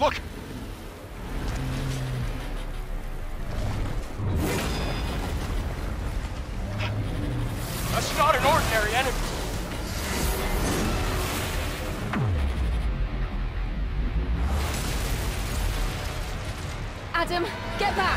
Look! That's not an ordinary enemy. Adam, get back!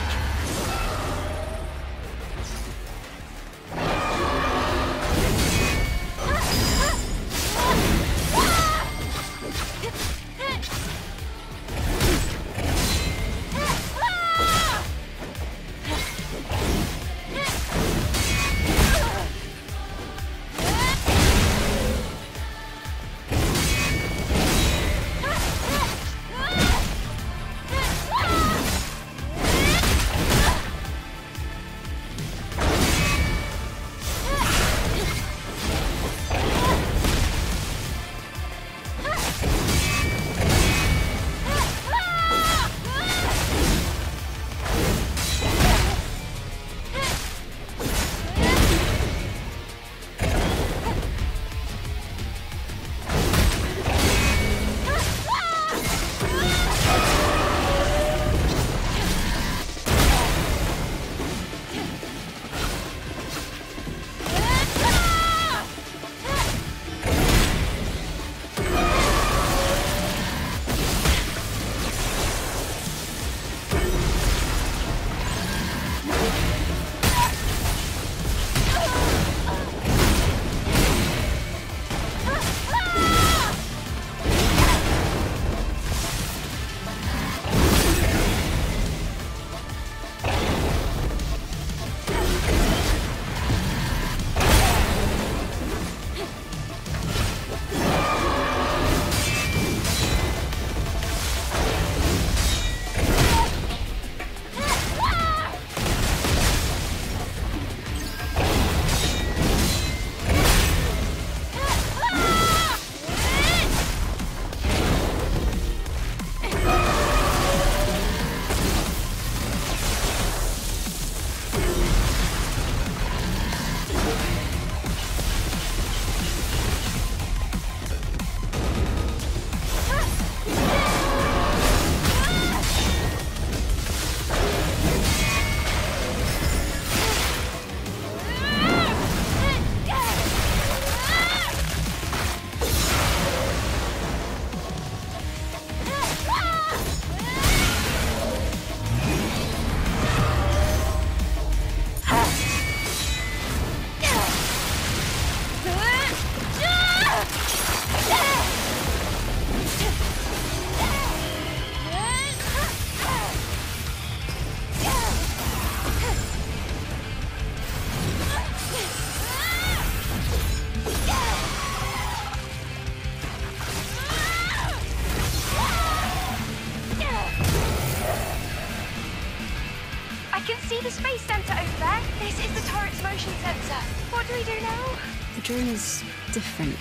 The space center over there. This is the turret's motion sensor. What do we do now? The drone is different.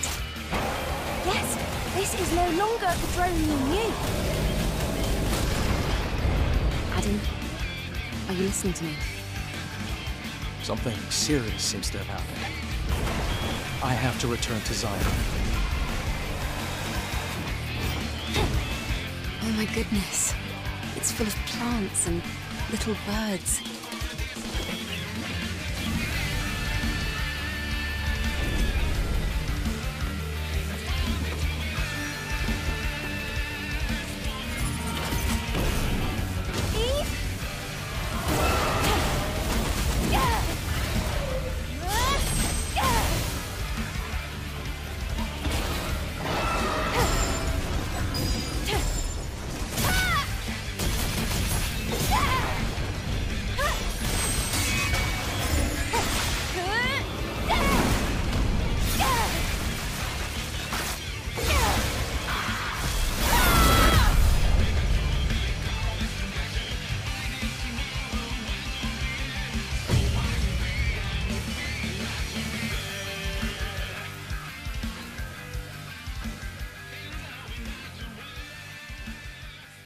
Yes, this is no longer the drone you knew. Adam, are you listening to me? Something serious seems to have happened. I have to return to Zion. Oh my goodness. It's full of plants and little birds.